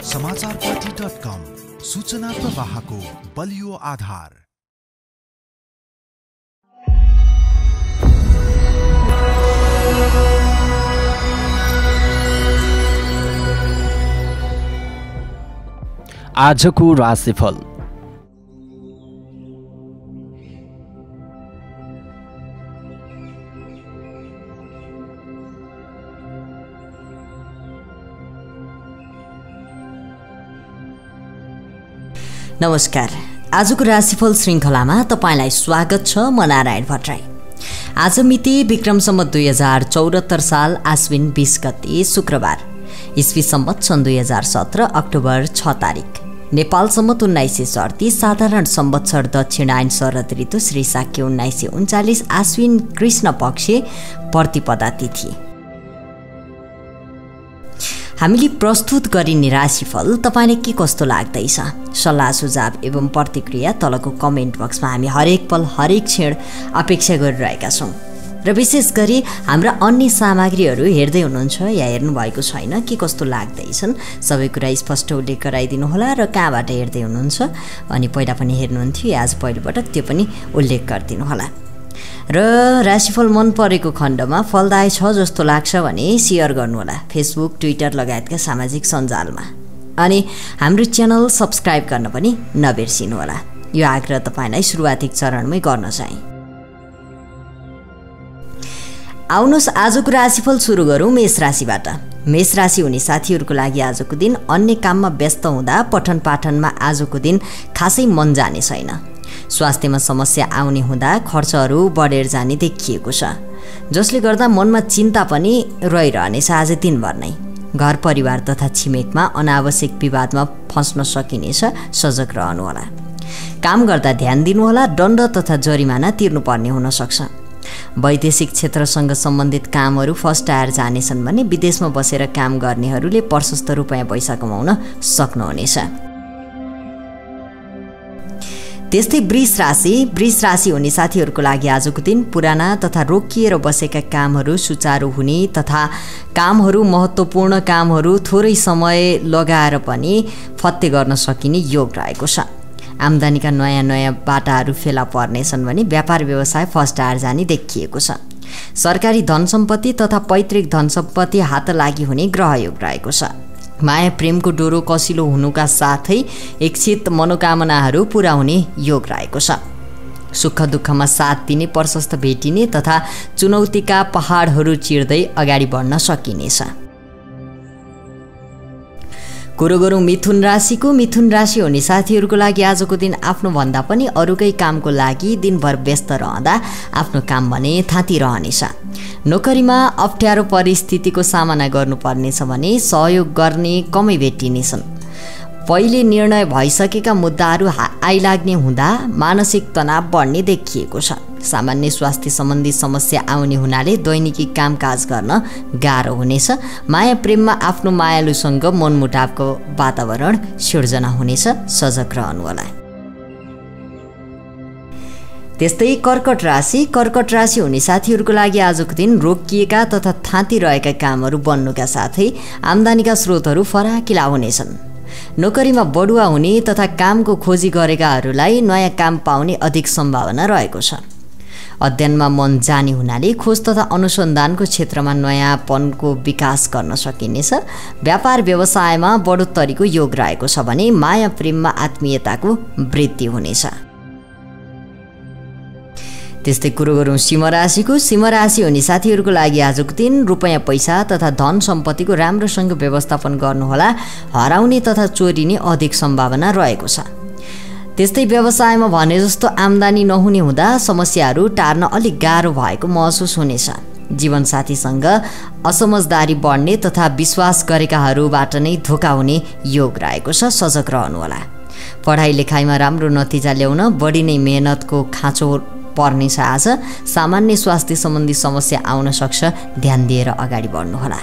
समाचारपाटी.com सूचना प्रवाहको बलियो आधार। आजको राशिफल। नमस्कार, आजको राशिफल श्रृङ्खलामा तपाईलाई स्वागत छ। म नारायण भट्टराई। आज मिति विक्रम सम्वत 2074 साल आश्विन 20 गते शुक्रबार, इस्वी सम्वत सन् 2017 अक्टोबर 6 तारिक, नेपाल सम्वत 1938 साधारण संवत्सर दक्षिणायन शरद ऋतु श्री शाक्य 1939 आश्विन कृष्ण पक्ष प्रतिपदा तिथि। हामीले प्रस्तुत गरिने राशिफल तपाईलाई के कस्तो लाग्दैछ? सल्लाह सुझाव एवं प्रतिक्रिया तलको कमेन्ट बक्समा हामी हरेक पल हरेक क्षण अपेक्षा गरिरहेका छौँ। र विशेष गरी हाम्रा अन्य सामग्रीहरू हेर्दै हुनुहुन्छ या हेर्नुभएको छैन, के कस्तो लाग्दैछन्, सबै कुरा स्पष्ट उल्लेख गराइदिनुहोला। र कहाँबाट हेर्दै हुनुहुन्छ अनि पहिला पनि हेर्नुहुन्थ्यो या आज पहिलोपटक त्यो पनि उल्लेख गरिदिनुहोला। र राशिफल मन परेको खण्डमा फलदायी छ जस्तो लाग्छ भने सेयर गर्नुहोला फेसबुक, ट्विटर लगायतका सामाजिक सञ्जालमा। अनि हाम्रो च्यानल सब्स्क्राइब गर्न पनि नबिर्सिनुहोला। यो आग्रह तपाईँलाई सुरुवाती चरणमै गर्न चाहे। आउनुहोस् आजको राशिफल सुरु गरौँ मेष राशिबाट। मेष राशि हुने साथीहरूको लागि आजको दिन अन्य काममा व्यस्त हुँदा पठन पाठनमा आजको दिन खासै मन जाने छैन। स्वास्थ्यमा समस्या आउने हुँदा खर्चहरू बढेर जाने देखिएको छ, जसले गर्दा मनमा चिन्ता पनि रहिरहनेछ आज दिनभर नै। घर परिवार तथा छिमेकमा अनावश्यक विवादमा फस्न सकिनेछ, सजग रहनुहोला। काम गर्दा ध्यान दिनुहोला, दण्ड तथा जरिमाना तिर्नुपर्ने हुन सक्छ। वैदेशिक क्षेत्रसँग सम्बन्धित कामहरू फस्टाएर जानेछन् भने विदेशमा बसेर काम गर्नेहरूले प्रशस्त रुपैयाँ पैसा कमाउन सक्नुहुनेछ। त्यस्तै वृष राशि हुने साथीहरूको लागि आजको दिन पुराना तथा रोकिएर बसेका कामहरू सुचारू हुने तथा कामहरू महत्त्वपूर्ण कामहरू थोरै समय लगाएर पनि फत्ते गर्न सकिने योग रहेको छ। आम्दानीका नयाँ बाटाहरू फेला पर्नेछन् भने व्यापार व्यवसाय फस्टाएर जाने देखिएको छ। सरकारी धन सम्पत्ति तथा पैतृक धन सम्पत्ति हात लागि हुने ग्रहयोग रहेको छ। माया प्रेमको डोरो कसिलो हुनुका साथै इच्छित मनोकामनाहरू पूरा हुने योग रहेको छ। सुख दुःखमा साथ दिने, प्रशस्त भेटिने तथा चुनौतीका पहाडहरू चिर्दै अगाडि बढ्न सकिनेछ। कुरो गरौँ मिथुन राशिको। मिथुन राशि हुने साथीहरूको लागि आजको दिन आफ्नो भन्दा पनि अरूकै कामको लागि दिनभर व्यस्त रहँदा आफ्नो काम भने थाती रहनेछ। नोकरीमा अप्ठ्यारो परिस्थितिको सामना गर्नुपर्नेछ भने सहयोग गर्ने कमै भेटिनेछन्। पहिले निर्णय भइसकेका मुद्दाहरू आइलाग्ने हुँदा मानसिक तनाव बढ्ने देखिएको छ। सामान्य स्वास्थ्य सम्बन्धी समस्या आउने हुनाले दैनिकी कामकाज गर्न गाह्रो हुनेछ। माया प्रेममा आफ्नो मायालुसँग मनमुटावको वातावरण सिर्जना हुनेछ, सजग रहनुहोला। त्यस्तै कर्कट राशि हुने साथीहरूको लागि आजको दिन रोकिएका तथा थाती रहेका कामहरू बन्नुका साथै आम्दानीका स्रोतहरू फराकिला हुनेछन्। नोकरीमा बढुवा हुने तथा कामको खोजी गरेकाहरूलाई नयाँ काम पाउने अधिक सम्भावना रहेको छ। अध्ययनमा मन जाने हुनाले खोज तथा अनुसन्धानको क्षेत्रमा नयाँपनको विकास गर्न सकिनेछ। व्यापार व्यवसायमा बढोत्तरीको योग रहेको छ भने माया प्रेममा आत्मीयताको वृद्धि हुनेछ। त्यस्तै कुरो गरौँ सिंह राशिको। सिंह राशि हुने साथीहरूको लागि आजको दिन रुपैयाँ पैसा तथा धन सम्पत्तिको राम्रोसँग व्यवस्थापन गर्नुहोला। हराउने तथा चोरिने अधिक सम्भावना रहेको छ। त्यस्तै व्यवसायमा भने जस्तो आम्दानी नहुने हुँदा समस्याहरू टार्न अलिक गाह्रो भएको महसुस हुनेछ। जीवनसाथीसँग असमझदारी बढ्ने तथा विश्वास गरेकाहरूबाट नै धोका हुने योग रहेको छ, सजग रहनुहोला। पढाइ लेखाइमा राम्रो नतिजा ल्याउन बढी नै मेहनतको खाँचो पर्नेछ। आज सामान्य स्वास्थ्य सम्बन्धी समस्या आउन सक्छ, ध्यान दिएर अगाडि बढ्नुहोला।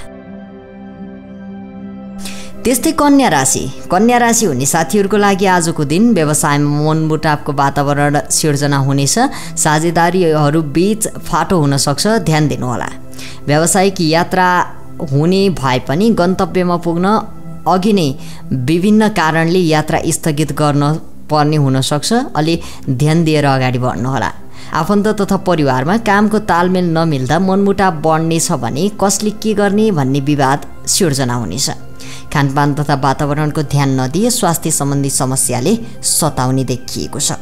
त्यस्तै कन्या राशि हुने साथीहरूको लागि आजको दिन व्यवसायमा मनमुटावको वातावरण सिर्जना हुनेछ। साझेदारीहरू बीच फाटो हुन सक्छ, ध्यान दिनुहोला। व्यावसायिक यात्रा हुने भए पनि गन्तव्यमा पुग्न अघि नै विभिन्न कारणले यात्रा स्थगित गर्न पर्ने हुन सक्छ। अलि ध्यान दिएर अगाडि बढ्नुहोला। आफन्त तथा परिवारमा कामको तालमेल नमिल्दा मनमुटाव बढ्नेछ भने कसले के गर्ने भन्ने विवाद सिर्जना हुनेछ। खानपान तथा वातावरणको ध्यान नदिए स्वास्थ्य सम्बन्धी समस्याले सताउने देखिएको छ।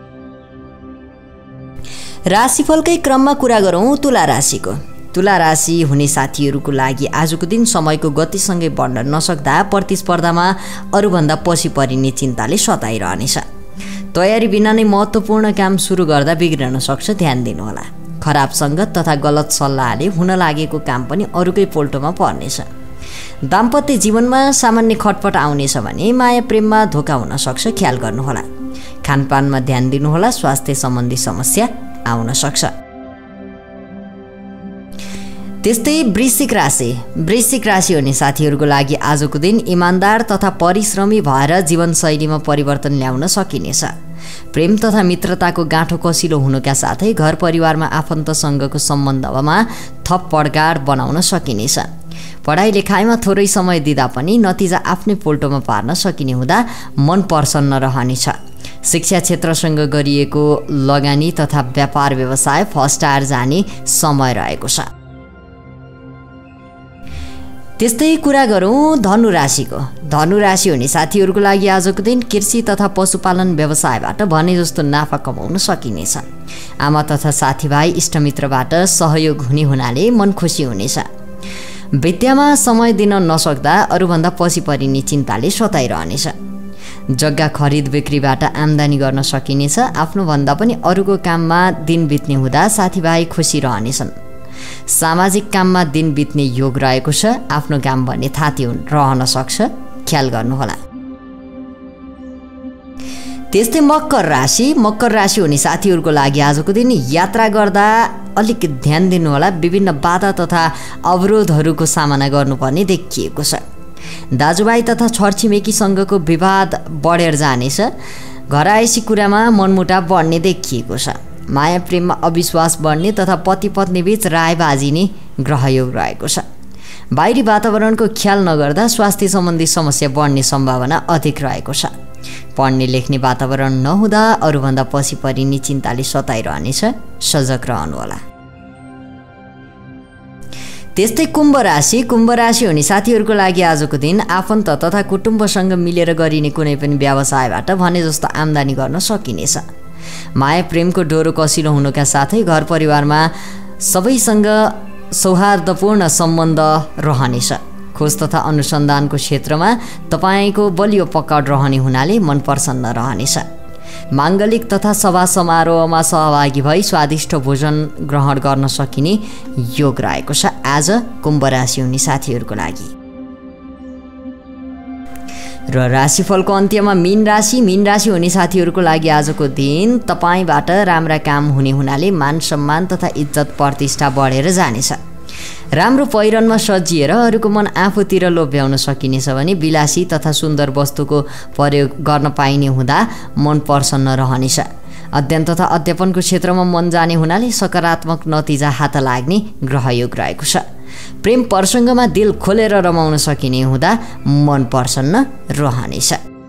राशिफलकै क्रममा कुरा गरौँ तुला राशिको। तुला राशि हुने साथीहरूको लागि आजको दिन समयको गतिसँगै बढ्न नसक्दा प्रतिस्पर्धामा अरूभन्दा पछि परिने चिन्ताले सताइरहनेछ। तयारी बिना नै महत्त्वपूर्ण काम सुरु गर्दा बिग्रन सक्छ, ध्यान दिनुहोला। खराब सङ्गत तथा गलत सल्लाहले हुन लागेको काम पनि अरूकै पोल्टोमा पर्नेछ। दाम्पत्य जीवनमा सामान्य खटपट आउनेछ भने माया प्रेममा धोका हुन सक्छ, ख्याल गर्नुहोला। खानपानमा ध्यान दिनुहोला, स्वास्थ्य सम्बन्धी समस्या आउन सक्छ। त्यस्तै वृश्चिक राशि हुने साथीहरूको लागि आजको दिन इमान्दार तथा परिश्रमी भएर जीवनशैलीमा परिवर्तन ल्याउन सकिनेछ। प्रेम तथा मित्रताको गाँठो कसिलो हुनुका साथै घर परिवारमा आफन्तसँगको सम्बन्धमा थप पड्गाड बनाउन सकिनेछ। पढाइ लेखाइमा थोरै समय दिँदा पनि नतिजा आफ्नै पोल्टोमा पार्न सकिने हुँदा मन प्रसन्न रहनेछ। शिक्षा क्षेत्रसँग गरिएको लगानी तथा व्यापार व्यवसाय फस्टाएर जाने समय रहेको छ। त्यस्तै कुरा गरौँ धनुराशिको। धनुराशि हुने साथीहरूको लागि आजको दिन कृषि तथा पशुपालन व्यवसायबाट भने जस्तो नाफा कमाउन सकिनेछ। आमा तथा साथीभाइ इष्टमित्रबाट सहयोग हुने हुनाले मन खुसी हुनेछ। विद्यामा समय दिन नसक्दा अरूभन्दा पछि परिने चिन्ताले सताइरहनेछ। जग्गा खरिद बिक्रीबाट आम्दानी गर्न सकिनेछ। आफ्नोभन्दा पनि अरूको काममा दिन बित्ने हुँदा साथीभाइ खुसी रहनेछन्। सामाजिक काममा दिन बित्ने योग रहेको छ। आफ्नो काम भने थाती रहन सक्छ, ख्याल गर्नुहोला। त्यस्तै मकर राशि हुने साथीहरूको लागि आजको दिन यात्रा गर्दा अलिक ध्यान दिनुहोला। विभिन्न बाधा तथा अवरोधहरूको सामना गर्नुपर्ने देखिएको छ। दाजुभाइ तथा छरछिमेकीसँगको विवाद बढेर जानेछ। घरायसी कुरामा मनमुटाव बढ्ने देखिएको छ। माया प्रेममा अविश्वास बढ्ने तथा पति पत्नी बीच रायबाजी नै ग्रहयोग रहेको छ। बाहिरी वातावरणको ख्याल नगर्दा स्वास्थ्य सम्बन्धी समस्या बढ्ने सम्भावना अधिक रहेको छ। पढ्ने लेख्ने वातावरण नहुँदा अरूभन्दा पछि परिने चिन्ताले सताइरहनेछ, सजग रहनुहोला। त्यस्तै कुम्भ राशि हुने साथीहरूको लागि आजको दिन आफन्त तथा कुटुम्बसँग मिलेर गरिने कुनै पनि व्यवसायबाट भने जस्तो आम्दानी गर्न सकिनेछ। माया प्रेमको डोरो कसिलो हुनुका साथै घर परिवारमा सबैसँग सौहार्दपूर्ण सम्बन्ध रहनेछ। खोज तथा अनुसन्धानको क्षेत्रमा तपाईँको बलियो पकड रहने हुनाले मन प्रसन्न रहनेछ। माङ्गलिक तथा सभा समारोहमा सहभागी भई स्वादिष्ट भोजन ग्रहण गर्न सकिने योग रहेको छ आज कुम्भ राशि हुने साथीहरूको लागि। र राशिफलको अन्त्यमा मीन राशि हुने साथीहरूको लागि आजको दिन तपाईँबाट राम्रा काम हुने हुनाले मान सम्मान तथा इज्जत प्रतिष्ठा बढेर जानेछ। राम्रो पहिरनमा सजिएर अरूको मन आफूतिर लोभ्याउन सकिनेछ भने विलासी तथा सुन्दर वस्तुको प्रयोग गर्न पाइने हुँदा मन प्रसन्न रहनेछ। अध्ययन तथा अध्यापनको क्षेत्रमा मन जाने हुनाले सकारात्मक नतिजा हात लाग्ने ग्रहयोग रहेको छ। प्रेम प्रसङ्गमा दिल खोलेर रमाउन सकिने हुँदा मन प्रसन्न रहनेछ।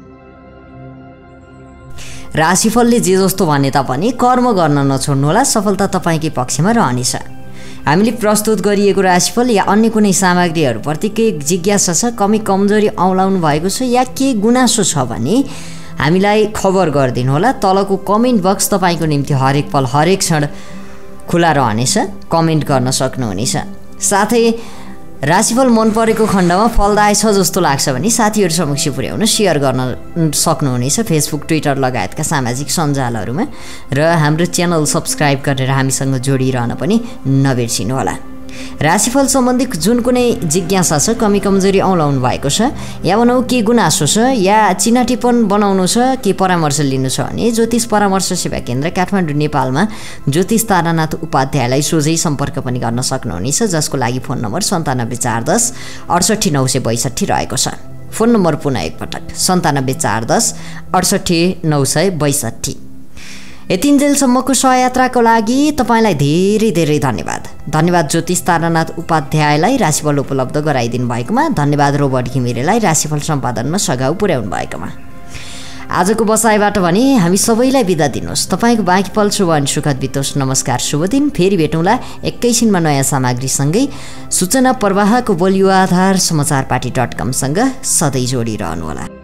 राशिफलले जे जस्तो भने तापनि कर्म गर्न नछोड्नुहोला, सफलता तपाईँकै पक्षमा रहनेछ। हामीले प्रस्तुत गरिएको राशिफल या अन्य कुनै सामग्रीहरूप्रति के जिज्ञासा छ, कमी कमजोरी औँलाउनु भएको छ या के गुनासो छ भने हामीलाई खबर गरिदिनु होला। तलको कमेन्ट बक्स तपाईँको निम्ति हरेक पल हरेक क्षण खुला रहनेछ, कमेन्ट गर्न सक्नुहुनेछ। साथै राशिफल मन परेको खण्डमा फलदायक छ जस्तो लाग्छ भने साथीहरू समक्ष पुर्याउन सेयर गर्न सक्नुहुनेछ फेसबुक, ट्विटर लगायतका सामाजिक सञ्जालहरूमा। र हाम्रो च्यानल सब्सक्राइब गरेर हामीसँग जोडिरहन पनि नबिर्सिनुहोला। राशिफल सम्बन्धी जुन कुनै जिज्ञासा छ, कमी कमजोरी औँलाउनु भएको छ या भनौँ के गुनासो छ या चिनाटिपन बनाउनु छ, के परामर्श लिनु छ भने ज्योतिष परामर्श सेवा केन्द्र काठमाडौँ नेपालमा ज्योतिष तारानाथ उपाध्यायलाई सोझै सम्पर्क पनि गर्न सक्नुहुनेछ, जसको लागि फोन नम्बर 97 410 68 962 रहेको छ। फोन नम्बर पुनः एकपटक 97 410 68 962। यतिन्जेलसम्मको सहयात्राको लागि तपाईँलाई धेरै धेरै धन्यवाद ज्योतिष तारानाथ उपाध्यायलाई राशिफल उपलब्ध गराइदिनु भएकोमा, धन्यवाद रोबर्ट घिमिरेलाई राशिफल सम्पादनमा सघाउ पुर्याउनु भएकोमा। आजको बसाइबाट भने हामी सबैलाई बिदा दिनुहोस्। तपाईँको बाँकी पल शुभ अनि सुखद बितोस्। नमस्कार, शुभ दिन। फेरि भेटौँला एकैछिनमा नयाँ सामग्रीसँगै। सूचना प्रवाहको बलियो आधार समाचारपाटी.com सँग सधैँ जोडिरहनुहोला।